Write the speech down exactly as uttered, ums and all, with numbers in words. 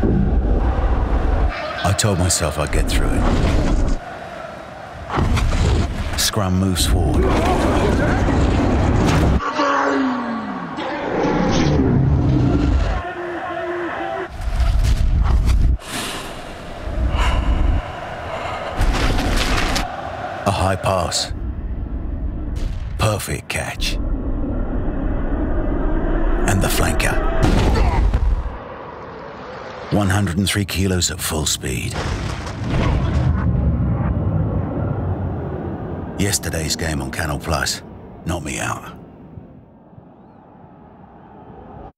I told myself I'd get through it. Scrum moves forward. A high pass. Perfect catch. And the flanker. one hundred three kilos at full speed. Yesterday's game on Canal Plus knocked me out.